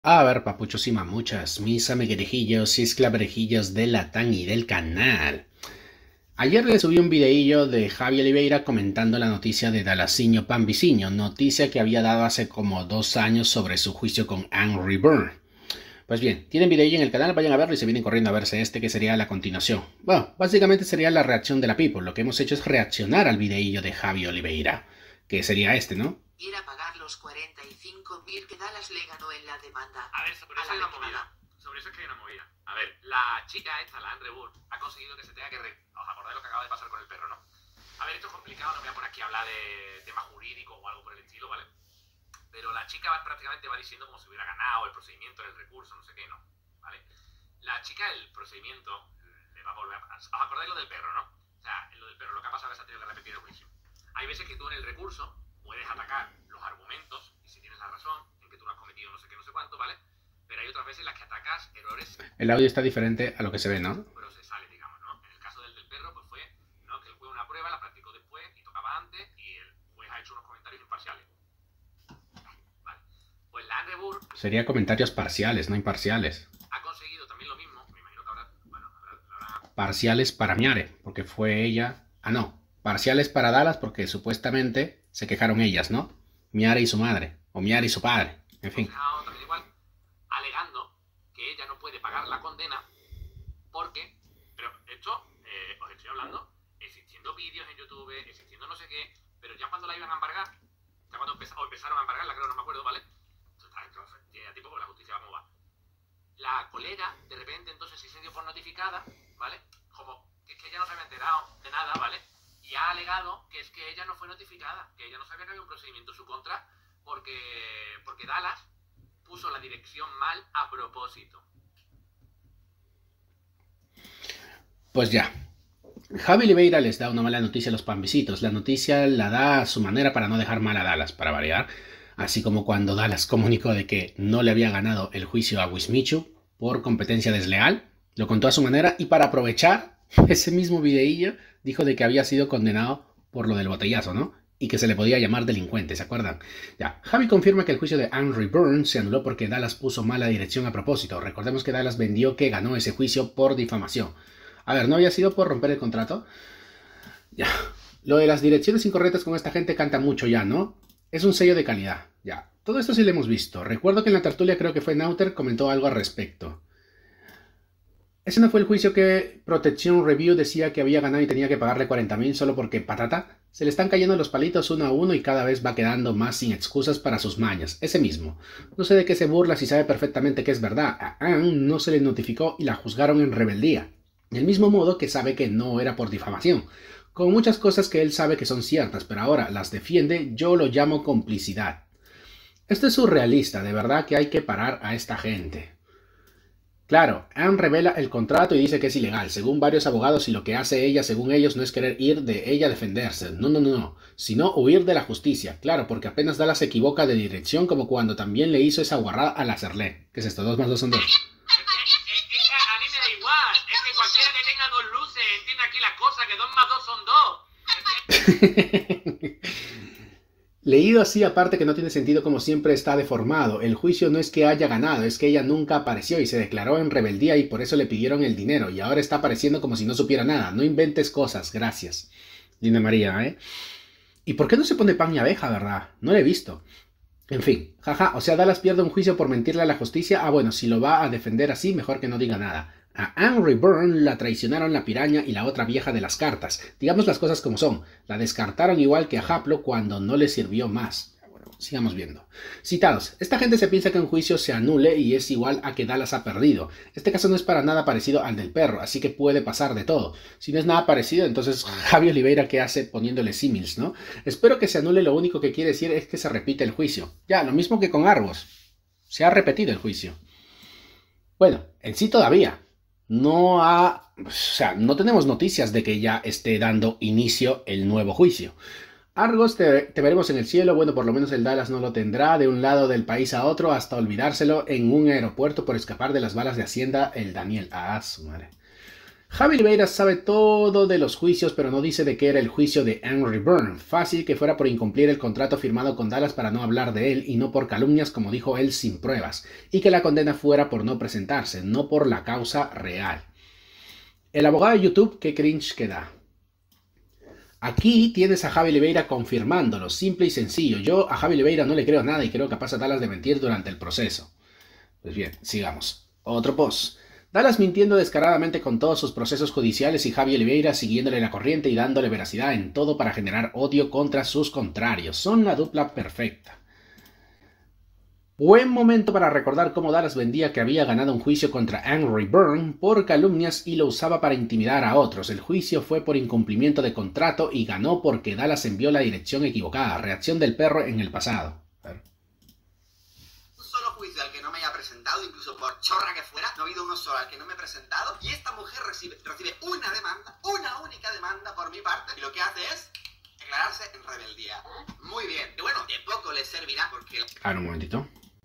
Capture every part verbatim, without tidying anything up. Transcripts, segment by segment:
A ver, papuchos y mamuchas, mis amiguerejillos y esclaverejillos de Latán y del canal. Ayer le subí un videillo de Javi Oliveira comentando la noticia de Dalasinho Pambiciño, noticia que había dado hace como dos años sobre su juicio con Angry Bird. Pues bien, tienen videillo en el canal, vayan a verlo y se vienen corriendo a verse este que sería la continuación. Bueno, básicamente sería la reacción de la people, lo que hemos hecho es reaccionar al videillo de Javi Oliveira, que sería este, ¿no? Ir a pagar los cuarenta y cinco mil que Dallas le ganó en la demanda. A ver, sobre eso hay una movida. Sobre eso es que hay una movida. A ver, la chica esta, la Andre Burr, ha conseguido que se tenga que... Re... ¿Os acordáis lo que acaba de pasar con el perro, no? A ver, esto es complicado, no me voy a poner aquí a hablar de tema jurídico o algo por el estilo, ¿vale? Pero la chica va, prácticamente va diciendo como si hubiera ganado el procedimiento, el recurso, no sé qué, ¿no? ¿Vale? La chica, el procedimiento, le va a volver a... ¿Os acordáis lo del perro, no? O sea, lo del perro, lo que ha pasado es que se ha tenido que repetir el juicio. Hay veces que tú en el recurso puedes atacar los argumentos y si tienes la razón en que tú no has cometido no sé qué, no sé cuánto, ¿vale? Pero hay otras veces en las que atacas errores. El audio está diferente a lo que se ve, ¿no? Procesales, digamos, ¿no? En el caso del del perro, pues fue, ¿no? Que el juez una prueba, la practicó después y tocaba antes y el juez ha hecho unos comentarios imparciales. Vale. Pues la Andre Burr Sería comentarios parciales, no imparciales. Ha conseguido también lo mismo, me imagino que habrá, bueno, habrá, habrá... Parciales para Miare, porque fue ella... Ah, no. Parciales para Dallas porque supuestamente se quejaron ellas, ¿no? Miare y su madre, o Miare y su padre, en fin. También igual, alegando que ella no puede pagar la condena porque, pero esto, eh, os estoy hablando, existiendo vídeos en YouTube, existiendo no sé qué, pero ya cuando la iban a embargar, ya cuando empezaron, empezaron a embargarla, creo, no me acuerdo, ¿vale? Entonces, tiene tiempo porque la justicia va como va. La colega, de repente, entonces sí se dio por notificada, ¿vale? Como que es que ella no se había enterado de nada, ¿vale? Y ha alegado que es que ella no fue notificada, que ella no sabía que había un procedimiento en su contra porque, porque Dallas puso la dirección mal a propósito. Pues ya. Javi Oliveira les da una mala noticia a los pambisitos. La noticia la da a su manera para no dejar mal a Dallas, para variar. Así como cuando Dallas comunicó de que no le había ganado el juicio a Wismichu por competencia desleal. Lo contó a su manera y para aprovechar ese mismo videillo dijo de que había sido condenado por lo del botellazo, ¿no? Y que se le podía llamar delincuente, ¿se acuerdan? Ya, Javi confirma que el juicio de Angry Burns se anuló porque Dallas puso mala dirección a propósito. Recordemos que Dallas vendió que ganó ese juicio por difamación. A ver, ¿no había sido por romper el contrato? Ya, lo de las direcciones incorrectas con esta gente canta mucho ya, ¿no? Es un sello de calidad, ya. Todo esto sí lo hemos visto. Recuerdo que en la tertulia, creo que fue Nauter, comentó algo al respecto. Ese no fue el juicio que Protection Review decía que había ganado y tenía que pagarle cuarenta mil solo porque patata. Se le están cayendo los palitos uno a uno y cada vez va quedando más sin excusas para sus mañas. Ese mismo. No sé de qué se burla si sabe perfectamente que es verdad. A Anne no se le notificó y la juzgaron en rebeldía. Del mismo modo que sabe que no era por difamación. Con muchas cosas que él sabe que son ciertas, pero ahora las defiende, yo lo llamo complicidad. Esto es surrealista, de verdad que hay que parar a esta gente. Claro, Anne revela el contrato y dice que es ilegal, según varios abogados, y lo que hace ella, según ellos, no es querer ir de ella a defenderse, no, no, no, no, sino huir de la justicia, claro, porque apenas Dallas se equivoca de dirección, como cuando también le hizo esa guarrada a la Cerlé. ¿Qué es esto? ¿Dos más dos son dos? A mí me da igual, es que cualquiera que tenga dos luces entiende aquí la cosa, que dos más dos son dos. Leído así, aparte que no tiene sentido, como siempre está deformado. El juicio no es que haya ganado, es que ella nunca apareció y se declaró en rebeldía y por eso le pidieron el dinero y ahora está apareciendo como si no supiera nada. No inventes cosas, gracias. Linda María, ¿eh? ¿Y por qué no se pone pan y abeja, verdad? No lo he visto. En fin, jaja, o sea, Dallas pierde un juicio por mentirle a la justicia. Ah, bueno, si lo va a defender así, mejor que no diga nada. A Angry Burn la traicionaron la piraña y la otra vieja de las cartas. Digamos las cosas como son. La descartaron igual que a Haplo cuando no le sirvió más. Bueno, sigamos viendo. Citados. Esta gente se piensa que un juicio se anule y es igual a que Dallas ha perdido. Este caso no es para nada parecido al del perro, así que puede pasar de todo. Si no es nada parecido, entonces Javi Oliveira, ¿qué hace poniéndole símiles, no? Espero que se anule, lo único que quiere decir es que se repite el juicio. Ya, lo mismo que con Argos. Se ha repetido el juicio. Bueno, en sí todavía. No ha, o sea, no tenemos noticias de que ya esté dando inicio el nuevo juicio. Argos, te, te veremos en el cielo. Bueno, por lo menos el Dallas no lo tendrá de un lado del país a otro hasta olvidárselo en un aeropuerto por escapar de las balas de Hacienda el Daniel. Ah, su madre. Javi Oliveira sabe todo de los juicios, pero no dice de qué era el juicio de Henry Byrne. Fácil que fuera por incumplir el contrato firmado con Dallas para no hablar de él y no por calumnias, como dijo él, sin pruebas. Y que la condena fuera por no presentarse, no por la causa real. El abogado de YouTube, qué cringe que da. Aquí tienes a Javi Oliveira confirmándolo, simple y sencillo. Yo a Javi Oliveira no le creo nada y creo capaz a Dallas de mentir durante el proceso. Pues bien, sigamos. Otro post. Dallas mintiendo descaradamente con todos sus procesos judiciales y Javi Oliveira siguiéndole la corriente y dándole veracidad en todo para generar odio contra sus contrarios. Son la dupla perfecta. Buen momento para recordar cómo Dallas vendía que había ganado un juicio contra Henry Byrne por calumnias y lo usaba para intimidar a otros. El juicio fue por incumplimiento de contrato y ganó porque Dallas envió la dirección equivocada. Reacción del perro en el pasado. Incluso por chorra que fuera, no ha habido uno solo al que no me he presentado, y esta mujer recibe, recibe una demanda, una única demanda por mi parte, y lo que hace es declararse en rebeldía. Muy bien, y bueno, de poco le servirá porque... Ahora un momentito.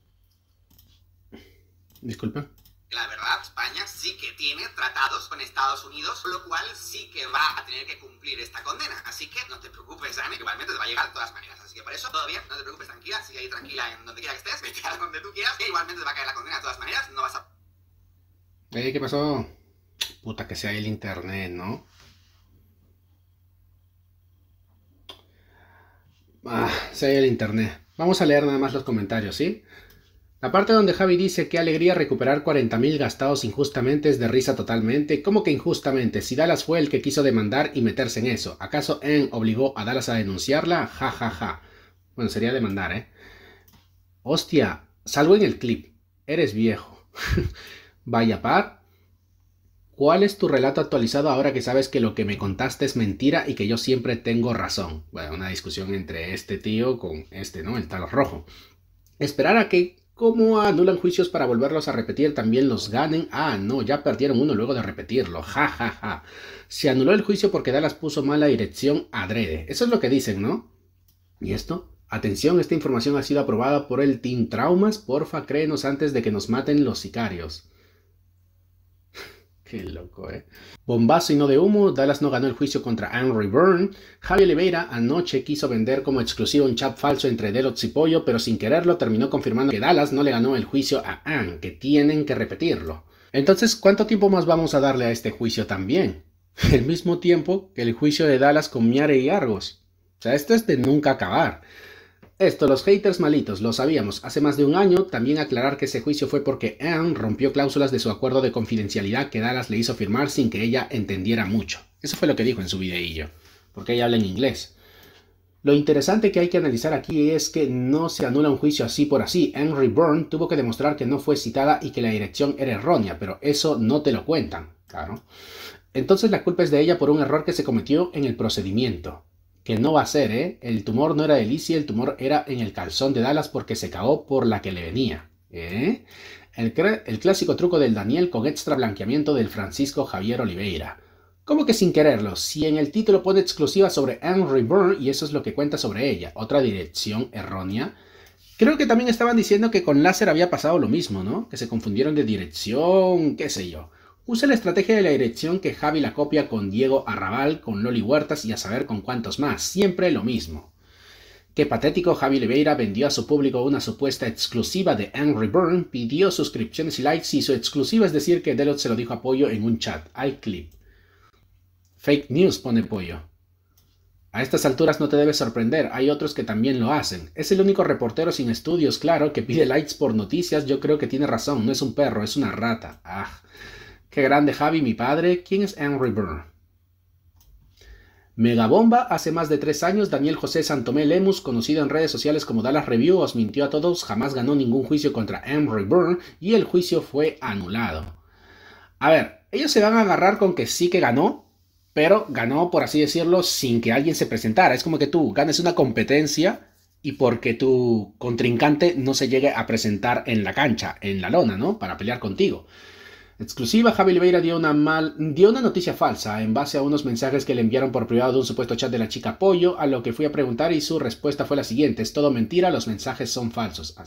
Disculpe. La verdad, España sí que tiene tratados con Estados Unidos, lo cual sí que va a tener que cumplir esta condena. Así que no te preocupes, Dani, que igualmente te va a llegar de todas maneras. Así que por eso, todo bien, no te preocupes, tranquila, sigue ahí tranquila en donde quiera que estés, vete a donde tú quieras, que igualmente te va a caer la condena de todas maneras, no vas a... Eh, ¿qué pasó? Puta, que sea el internet, ¿no? Ah, sea el internet. Vamos a leer nada más los comentarios, ¿sí? La parte donde Javi dice qué alegría recuperar cuarenta mil gastados injustamente es de risa totalmente. ¿Cómo que injustamente? Si Dallas fue el que quiso demandar y meterse en eso. ¿Acaso En obligó a Dallas a denunciarla? Ja, ja, ja. Bueno, sería demandar, ¿eh? Hostia, salgo en el clip. Eres viejo. Vaya par. ¿Cuál es tu relato actualizado ahora que sabes que lo que me contaste es mentira y que yo siempre tengo razón? Bueno, una discusión entre este tío con este, ¿no? El tal rojo. Esperar a que... ¿Cómo anulan juicios para volverlos a repetir? ¿También los ganen? Ah, no, ya perdieron uno luego de repetirlo. Ja, ja, ja. Se anuló el juicio porque Dallas puso mala dirección adrede. Eso es lo que dicen, ¿no? ¿Y esto? Atención, esta información ha sido aprobada por el Team Traumas. Porfa, créenos antes de que nos maten los sicarios. Qué loco, ¿eh? Bombazo y no de humo, Dallas no ganó el juicio contra Henry Byrne. Javi Oliveira anoche quiso vender como exclusivo un chat falso entre Delots y Pollo, pero sin quererlo terminó confirmando que Dallas no le ganó el juicio a Ann, que tienen que repetirlo. Entonces, ¿cuánto tiempo más vamos a darle a este juicio también? El mismo tiempo que el juicio de Dallas con Miare y Argos. O sea, esto es de nunca acabar. Esto, los haters malitos, lo sabíamos. Hace más de un año, también aclarar que ese juicio fue porque Ann rompió cláusulas de su acuerdo de confidencialidad que Dallas le hizo firmar sin que ella entendiera mucho. Eso fue lo que dijo en su videillo, porque ella habla en inglés. Lo interesante que hay que analizar aquí es que no se anula un juicio así por así. Henry Byrne tuvo que demostrar que no fue citada y que la dirección era errónea, pero eso no te lo cuentan, claro. Entonces la culpa es de ella por un error que se cometió en el procedimiento. Que no va a ser, ¿eh? El tumor no era de Lizzie, el tumor era en el calzón de Dallas porque se cagó por la que le venía. ¿Eh? El, el clásico truco del Daniel con extra blanqueamiento del Francisco Javier Oliveira. ¿Cómo que sin quererlo? Si en el título pone exclusiva sobre Henry Byrne y eso es lo que cuenta sobre ella, otra dirección errónea. Creo que también estaban diciendo que con Láser había pasado lo mismo, ¿no? Que se confundieron de dirección, qué sé yo. Usa la estrategia de la dirección que Javi la copia con Diego Arrabal, con Loli Huertas y a saber con cuántos más. Siempre lo mismo. Qué patético, Javi Oliveira vendió a su público una supuesta exclusiva de Henry Byrne, pidió suscripciones y likes y su exclusiva es decir que Delot se lo dijo a Pollo en un chat. Hay clip. Fake news, pone Pollo. A estas alturas no te debes sorprender, hay otros que también lo hacen. Es el único reportero sin estudios, claro, que pide likes por noticias. Yo creo que tiene razón, no es un perro, es una rata. Ah... Qué grande Javi, mi padre. ¿Quién es Henry Byrne? Megabomba. Hace más de tres años, Daniel José Santomé Lemus, conocido en redes sociales como Dallas Review, os mintió a todos, jamás ganó ningún juicio contra Henry Byrne y el juicio fue anulado. A ver, ellos se van a agarrar con que sí que ganó, pero ganó, por así decirlo, sin que alguien se presentara. Es como que tú ganes una competencia y porque tu contrincante no se llegue a presentar en la cancha, en la lona, ¿no? Para pelear contigo. Exclusiva, Javi Oliveira dio una, mal, dio una noticia falsa en base a unos mensajes que le enviaron por privado de un supuesto chat de la chica Pollo, a lo que fui a preguntar y su respuesta fue la siguiente: es todo mentira, los mensajes son falsos. ¿Así?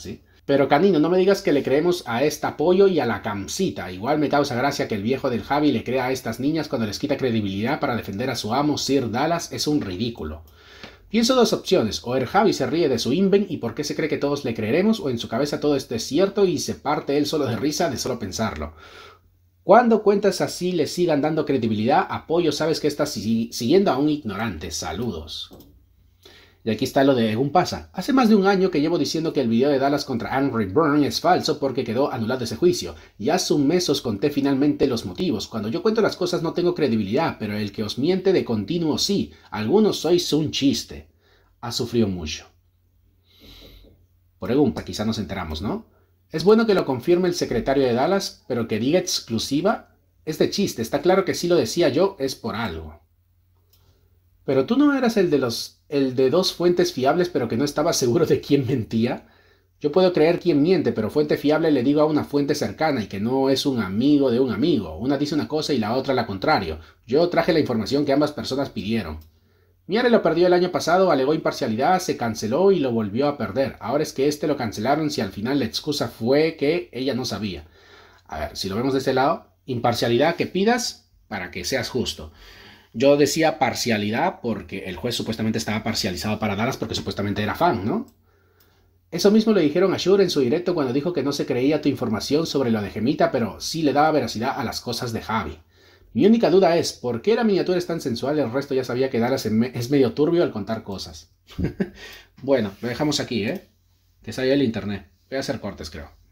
Pero Canino, no me digas que le creemos a esta pollo y a la Camsita. Igual me causa gracia que el viejo del Javi le crea a estas niñas cuando les quita credibilidad para defender a su amo Sir Dallas. Es un ridículo. Pienso dos opciones. O el Javi se ríe de su inven y por qué se cree que todos le creeremos, o en su cabeza todo esto es cierto y se parte él solo de risa de solo pensarlo. Cuando cuentas así le sigan dando credibilidad, apoyo, sabes que estás siguiendo a un ignorante. Saludos. Y aquí está lo de un pasa. Hace más de un año que llevo diciendo que el video de Dallas contra Henry Byrne es falso porque quedó anulado ese juicio. Y hace un mes os conté finalmente los motivos. Cuando yo cuento las cosas no tengo credibilidad, pero el que os miente de continuo sí. Algunos sois un chiste. Ha sufrido mucho. Pregunta, quizá nos enteramos, ¿no? Es bueno que lo confirme el secretario de Dallas, pero que diga exclusiva es de chiste. Está claro que si lo decía yo es por algo. Pero tú no eras el de los... el de dos fuentes fiables pero que no estaba seguro de quién mentía. Yo puedo creer quién miente, pero fuente fiable le digo a una fuente cercana y que no es un amigo de un amigo. Una dice una cosa y la otra la contrario. Yo traje la información que ambas personas pidieron. Miare lo perdió el año pasado, alegó imparcialidad, se canceló y lo volvió a perder. Ahora es que este lo cancelaron si al final la excusa fue que ella no sabía. A ver, si lo vemos de este lado, imparcialidad que pidas para que seas justo. Yo decía parcialidad porque el juez supuestamente estaba parcializado para Dallas porque supuestamente era fan, ¿no? Eso mismo le dijeron a Shure en su directo cuando dijo que no se creía tu información sobre lo de Gemita, pero sí le daba veracidad a las cosas de Javi. Mi única duda es, ¿por qué la miniatura es tan sensual? El resto ya sabía que Dallas es medio turbio al contar cosas. Bueno, lo dejamos aquí, ¿eh? Que salió el internet. Voy a hacer cortes, creo.